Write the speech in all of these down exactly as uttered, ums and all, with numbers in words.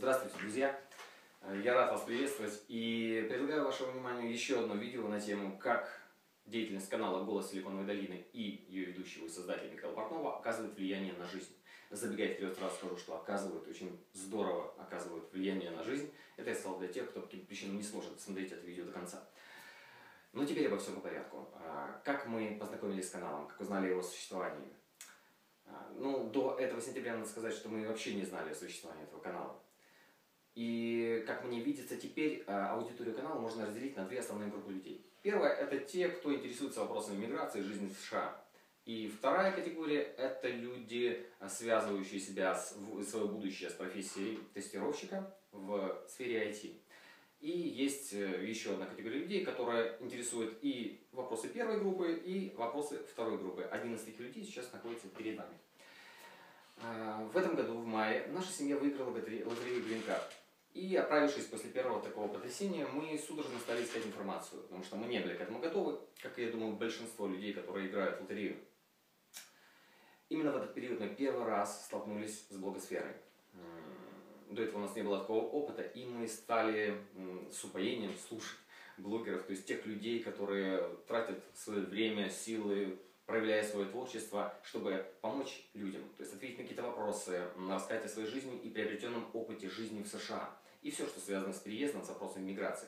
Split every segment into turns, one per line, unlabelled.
Здравствуйте, друзья! Я рад вас приветствовать и предлагаю вашему вниманию еще одно видео на тему, как деятельность канала «Голос Силиконовой долины» и ее ведущего и создателя Михаила Портнова оказывает влияние на жизнь. Забегая вперед, сразу скажу, что оказывает, очень здорово оказывает влияние на жизнь. Это я сказал для тех, кто по каким-то причинам не сможет смотреть это видео до конца. Ну, теперь обо всем по порядку. Как мы познакомились с каналом, как узнали о его существовании? Ну, до этого сентября надо сказать, что мы вообще не знали о существовании этого канала. И, как мне видится, теперь аудиторию канала можно разделить на две основные группы людей. Первая – это те, кто интересуется вопросами миграции и жизни в США. И вторая категория – это люди, связывающие себя, с, свое будущее с профессией тестировщика в сфере ай ти. И есть еще одна категория людей, которая интересует и вопросы первой группы, и вопросы второй группы. Один из таких людей сейчас находится перед нами. В этом году, в мае, наша семья выиграла лотерею Green Card. И, отправившись после первого такого потрясения, мы судорожно стали искать информацию, потому что мы не были к этому готовы, как, я думаю, большинство людей, которые играют в лотерею. Именно в этот период мы первый раз столкнулись с блогосферой. До этого у нас не было такого опыта, и мы стали с упоением слушать блогеров, то есть тех людей, которые тратят свое время, силы, проявляя свое творчество, чтобы помочь людям, то есть ответить на какие-то вопросы, рассказать о своей жизни и приобретенном опыте жизни в США. И все, что связано с переездом, с вопросами миграции.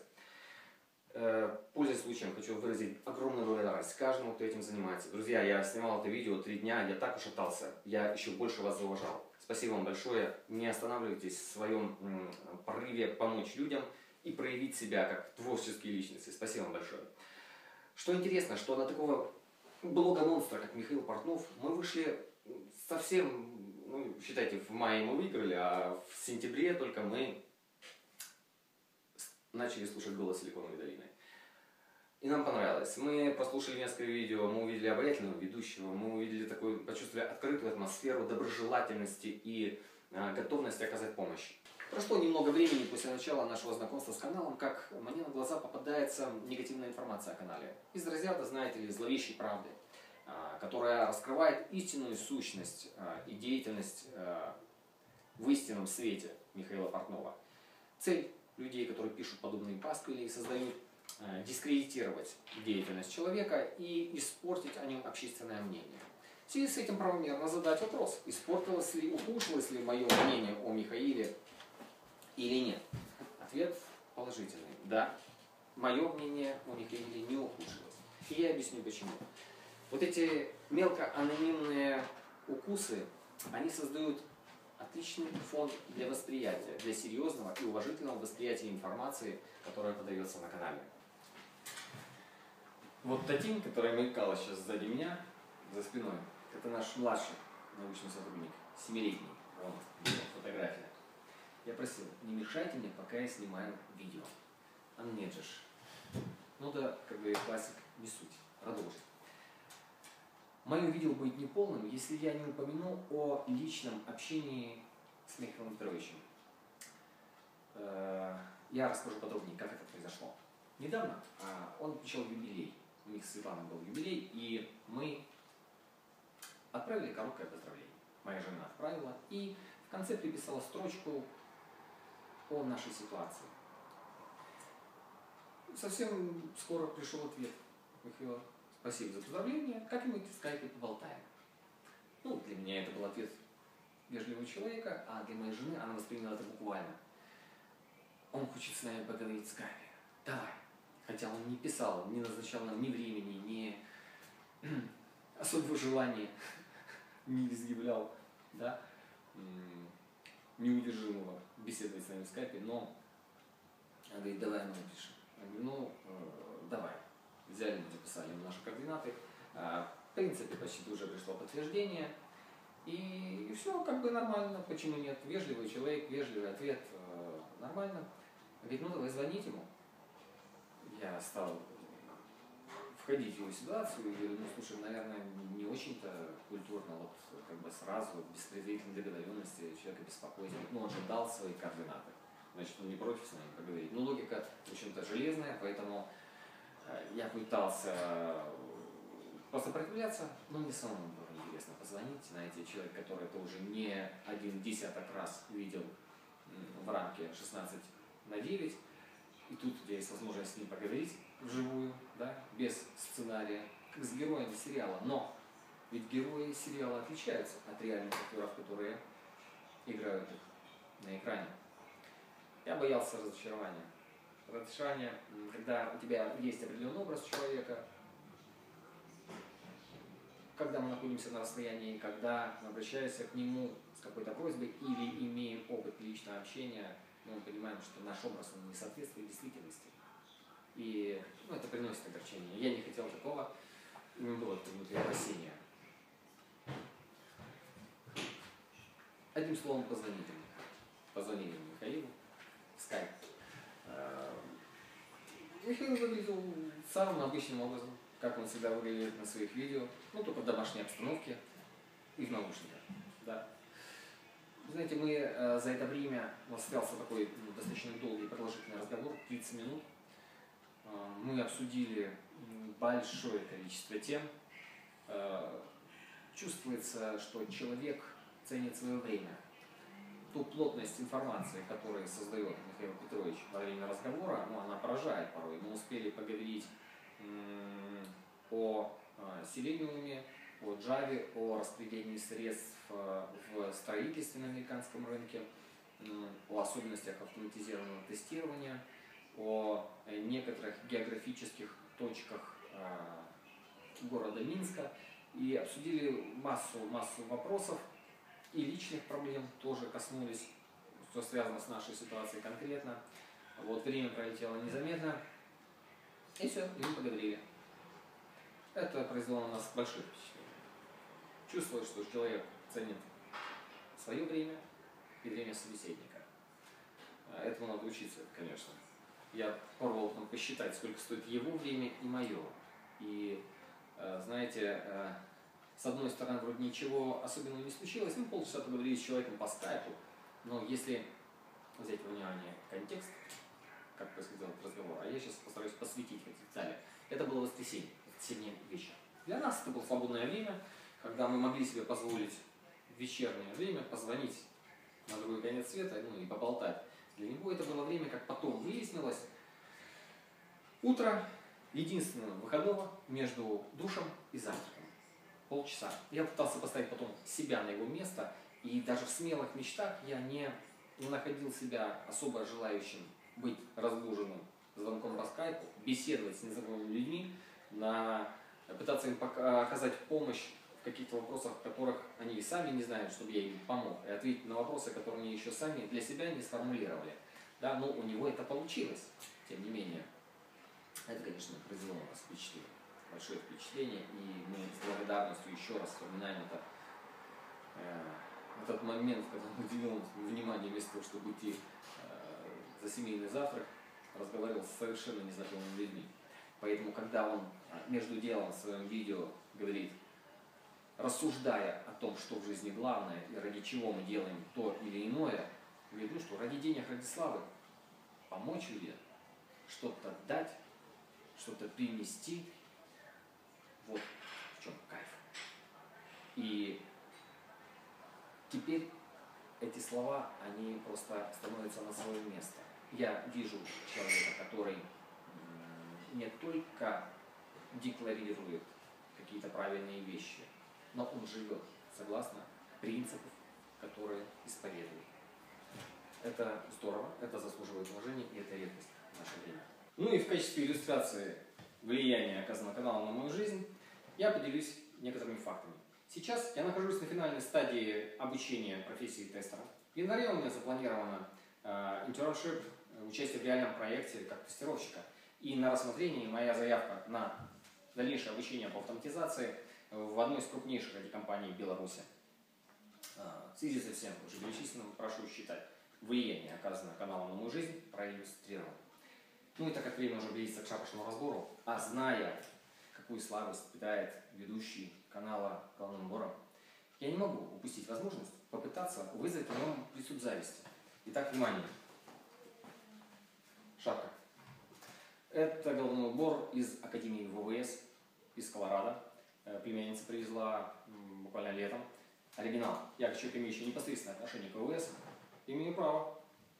Пользуясь случаем, хочу выразить огромную благодарность каждому, кто этим занимается. Друзья, я снимал это видео три дня, я так ушатался, я еще больше вас зауважал. Спасибо вам большое, не останавливайтесь в своем порыве помочь людям и проявить себя как творческие личности. Спасибо вам большое. Что интересно, что на такого блога-монстра, как Михаил Портнов, мы вышли совсем, ну, считайте, в мае мы выиграли, а в сентябре только мы начали слушать «Голос Силиконовой долины». И нам понравилось. Мы послушали несколько видео, мы увидели обаятельного ведущего, мы увидели такую, почувствовали открытую атмосферу доброжелательности и э, готовности оказать помощь. Прошло немного времени после начала нашего знакомства с каналом, как мне на глаза попадается негативная информация о канале. Из разряда, знаете ли, зловещей правды, э, которая раскрывает истинную сущность э, и деятельность э, в истинном свете Михаила Портнова. Цель людей, которые пишут подобные пасквили и создают, э, дискредитировать деятельность человека и испортить о нем общественное мнение. В связи с этим правомерно задать вопрос, испортилось ли, ухудшилось ли мое мнение о Михаиле или нет. Ответ положительный. Да, мое мнение о Михаиле не ухудшилось. И я объясню почему. Вот эти мелкоанонимные укусы, они создают отличный фон для восприятия, для серьезного и уважительного восприятия информации, которая подается на канале. Вот Татин, который мелькал сейчас сзади меня, за спиной, это наш младший научный сотрудник, семилетний, он, фотография. Я просил, не мешайте мне, пока я снимаю видео. А нет же. Ну да, как говорит классик, не суть. Продолжим. Мое видео будет неполным, если я не упомяну о личном общении с Михаилом Петровичем. Я расскажу подробнее, как это произошло. Недавно он отмечал юбилей. У них с Светланой был юбилей, и мы отправили короткое поздравление. Моя жена отправила, и в конце приписала строчку о нашей ситуации. Совсем скоро пришел ответ Михаила. Спасибо за поздравление, как-нибудь в скайпе поболтаем. Ну, для меня это был ответ вежливого человека, а для моей жены она восприняла это буквально. Он хочет с нами поговорить в скайпе. Давай. Хотя он не писал, не назначал нам ни времени, ни особого желания, не изъявлял, да, неудержимого беседовать с нами в скайпе, но он говорит, давай мы напишем. Я говорю, ну, э, давай. Взяли, мы записали наши координаты. В принципе, почти уже пришло подтверждение. И, и все как бы нормально. Почему нет? Вежливый человек, вежливый ответ. Э, нормально. Говорит, ну давай звонить ему. Я стал входить в его ситуацию и говорю, ну слушай, наверное, не очень-то культурно, вот как бы сразу, без предварительной договоренности человека беспокоить. Ну он же дал свои координаты. Значит, он не против с нами поговорить. Ну логика, в общем-то, железная, поэтому я пытался просто проявляться, но мне самому было интересно позвонить. Знаете, человек, который это уже не один десяток раз видел в рамке шестнадцать на девять. И тут у тебя есть возможность с ним поговорить вживую, да, без сценария, как с героями сериала. Но ведь герои сериала отличаются от реальных актеров, которые играют их на экране. Я боялся разочарования. Разочарование, когда у тебя есть определенный образ человека, когда мы находимся на расстоянии, когда мы обращаемся к нему с какой-то просьбой или имеем опыт личного общения, мы понимаем, что наш образ он не соответствует действительности. И ну, это приносит огорчение. Я не хотел такого, у меня было внутри опасения. Одним словом, позвоните мне. Позвонили Михаилу в скайп. Михаил выглядел самым обычным образом, как он всегда выглядит на своих видео, ну только в домашней обстановке и в наушниках. Да. Знаете, мы э, за это время, у нас состоялся такой ну, достаточно долгий продолжительный разговор, тридцать минут. Э, мы обсудили большое количество тем. Э, чувствуется, что человек ценит свое время. Ту плотность информации, которую создает Михаил Петрович во время разговора, ну, она поражает порой. Мы успели поговорить о селениуме, о джаве, о распределении средств в строительстве на американском рынке, о особенностях автоматизированного тестирования, о некоторых географических точках города Минска и обсудили массу, массу вопросов и личных проблем тоже коснулись, что связано с нашей ситуацией конкретно. Вот время пролетело незаметно. И все, и мы поговорили. Это произвело на нас большое впечатление. Чувствовалось, что человек ценит свое время и время собеседника. Этому надо учиться, конечно. Я пробовал там посчитать, сколько стоит его время и мое. И, знаете, с одной стороны, вроде ничего особенного не случилось, мы полчаса поговорили с человеком по скайпу, но если взять во внимание контекст, как происходил этот разговор, а я сейчас постараюсь посвятить эти детали. Это было воскресенье, воскресенье вечер. Для нас это было свободное время, когда мы могли себе позволить в вечернее время позвонить на другой конец света, ну и поболтать. Для него это было время, как потом выяснилось, утро единственного выходного между душем и завтраком. Полчаса. Я пытался поставить потом себя на его место, и даже в смелых мечтах я не находил себя особо желающим быть разбуженным звонком по скайпу, беседовать с незнакомыми людьми, на, пытаться им оказать помощь в каких-то вопросах, в которых они и сами не знают, чтобы я им помог, и ответить на вопросы, которые они еще сами для себя не сформулировали. Да, но у него это получилось, тем не менее. Это, конечно, произвело на нас впечатление. Большое впечатление, и мы с благодарностью еще раз вспоминаем это, э, этот момент, когда мы уделил внимание вместо того, чтобы идти э, за семейный завтрак, разговаривал с совершенно незнакомыми людьми. Поэтому, когда он между делом в своем видео говорит, рассуждая о том, что в жизни главное и ради чего мы делаем то или иное, говорит, ну что, ради денег, ради славы, помочь людям, что-то дать, что-то принести, вот в чем кайф. И теперь эти слова, они просто становятся на свое место. Я вижу человека, который не только декларирует какие-то правильные вещи, но он живет согласно принципов, которые исповедует. Это здорово, это заслуживает уважения, и это редкость в наше время. Ну и в качестве иллюстрации влияния, оказанного каналом на мою жизнь, я поделюсь некоторыми фактами. Сейчас я нахожусь на финальной стадии обучения профессии тестера. В январе у меня запланировано э, internship, участие в реальном проекте как тестировщика. И на рассмотрении моя заявка на дальнейшее обучение по автоматизации в одной из крупнейших ай ти-компаний Беларуси. В связи со всем уже перечисленным прошу считать влияние, оказанное каналом на мою жизнь, проиллюстрировано. Ну и так как время уже близится к шапошному разбору, а зная, какую слабость питает ведущий канала Головным Убором, я не могу упустить возможность попытаться вызвать в нем приступ зависти. Итак, внимание. Шапка. Это головной убор из Академии ВВС, из Колорадо. Племянница привезла буквально летом. Оригинал. Я, как человек, имеющий непосредственное отношение к ВВС, имею право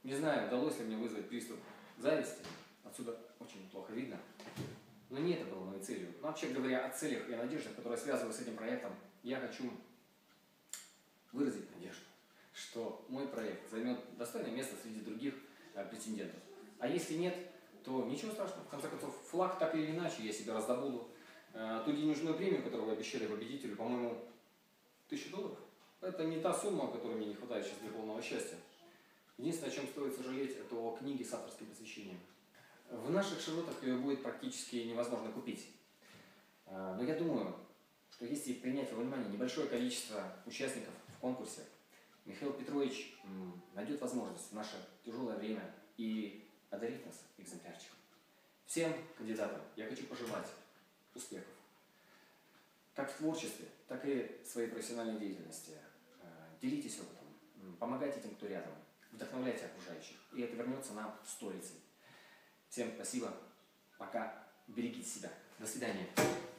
Не знаю, удалось ли мне вызвать приступ зависти. Отсюда очень плохо видно. Но не это было моей целью. Но вообще говоря о целях и о надеждах, которые связаны с этим проектом, я хочу выразить надежду, что мой проект займет достойное место среди других э, претендентов. А если нет, то ничего страшного. В конце концов, флаг так или иначе я себе раздобуду. Э, ту денежную премию, которую вы обещали победителю, по-моему, тысячу долларов. Это не та сумма, которой мне не хватает сейчас для полного счастья. Единственное, о чем стоит сожалеть, это о книге с авторским посвящением. В наших широтах ее будет практически невозможно купить. Но я думаю, что если принять во внимание небольшое количество участников в конкурсе, Михаил Петрович найдет возможность в наше тяжелое время и одарит нас экземплярчиком. Всем кандидатам я хочу пожелать успехов. Как в творчестве, так и в своей профессиональной деятельности. Делитесь опытом, помогайте тем, кто рядом, вдохновляйте окружающих, и это вернется нам сторицей. Всем спасибо, пока, берегите себя, до свидания.